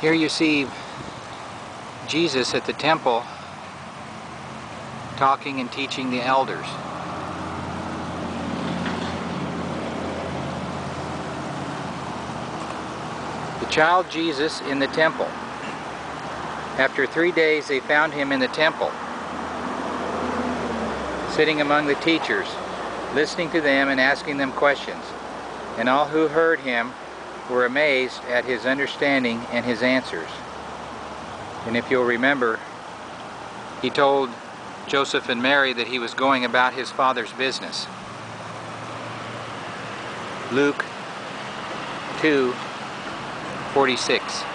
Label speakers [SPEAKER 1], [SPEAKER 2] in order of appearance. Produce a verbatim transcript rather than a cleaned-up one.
[SPEAKER 1] Here you see Jesus at the temple talking and teaching the elders. The child Jesus in the temple. After three days they found him in the temple, sitting among the teachers, listening to them and asking them questions. And all who heard him were amazed at his understanding and his answers. And if you'll remember, he told Joseph and Mary that he was going about his Father's business. Luke two forty-six.